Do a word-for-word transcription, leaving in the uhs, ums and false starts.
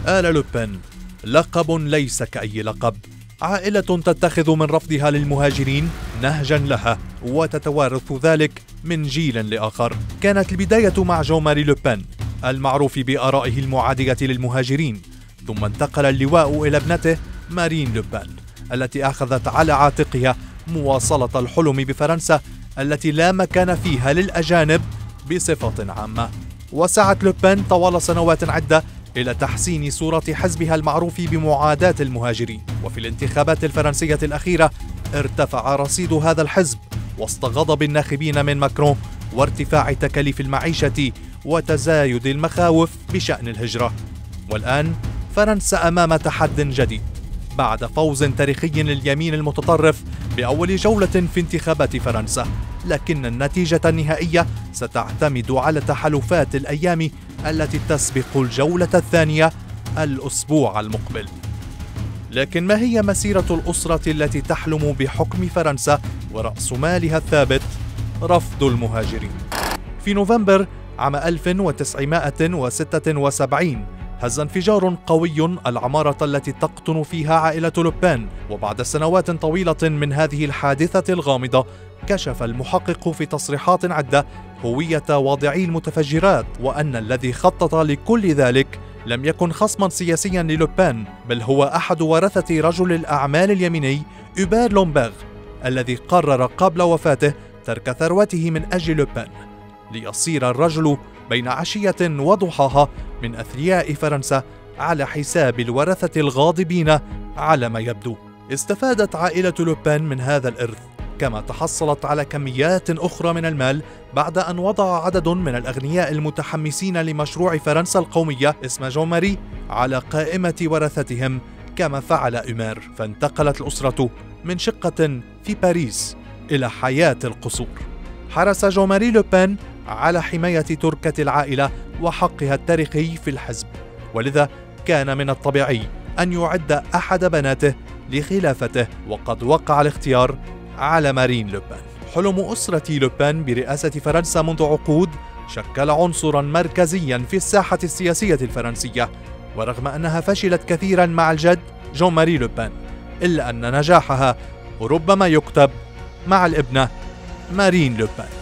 آل لوبان لقب ليس كأي لقب، عائلة تتخذ من رفضها للمهاجرين نهجا لها وتتوارث ذلك من جيل لآخر. كانت البداية مع جون ماري لوبان المعروف بآرائه المعادية للمهاجرين، ثم انتقل اللواء إلى ابنته مارين لوبان التي أخذت على عاتقها مواصلة الحلم بفرنسا التي لا مكان فيها للأجانب بصفة عامة. وسعت لوبان طوال سنوات عدة إلى تحسين صورة حزبها المعروف بمعاداة المهاجرين، وفي الانتخابات الفرنسية الأخيرة ارتفع رصيد هذا الحزب وسط غضب الناخبين من ماكرون وارتفاع تكاليف المعيشة وتزايد المخاوف بشأن الهجرة. والآن فرنسا أمام تحد جديد بعد فوز تاريخي لليمين المتطرف بأول جولة في انتخابات فرنسا، لكن النتيجة النهائية ستعتمد على تحالفات الأيام التي تسبق الجولة الثانية الأسبوع المقبل. لكن ما هي مسيرة الأسرة التي تحلم بحكم فرنسا ورأس مالها الثابت رفض المهاجرين؟ في نوفمبر عام ألف وتسعمائة وستة وسبعين هز انفجار قوي العمارة التي تقطن فيها عائلة لوبان، وبعد سنوات طويلة من هذه الحادثة الغامضة كشف المحقق في تصريحات عدة هوية واضعي المتفجرات، وأن الذي خطط لكل ذلك لم يكن خصما سياسيا للوبان، بل هو أحد ورثة رجل الأعمال اليميني هوبير لومبيغ الذي قرر قبل وفاته ترك ثروته من أجل لوبان، ليصير الرجل بين عشية وضحاها من أثرياء فرنسا على حساب الورثة الغاضبين على ما يبدو. استفادت عائلة لوبان من هذا الإرث، كما تحصلت على كميات أخرى من المال بعد أن وضع عدد من الأغنياء المتحمسين لمشروع فرنسا القومية اسم جون ماري على قائمة ورثتهم كما فعل أومير. فانتقلت الأسرة من شقة في باريس إلى حياة القصور. حرص جون ماري لوبان على حماية تركة العائلة وحقها التاريخي في الحزب، ولذا كان من الطبيعي أن يعد أحد بناته لخلافته، وقد وقع الاختيار على مارين لوبان. حلم أسرة لوبان برئاسة فرنسا منذ عقود شكل عنصرا مركزيا في الساحة السياسية الفرنسية، ورغم أنها فشلت كثيرا مع الجد جون ماري لوبان، إلا أن نجاحها ربما يكتب مع الابنة مارين لوبان.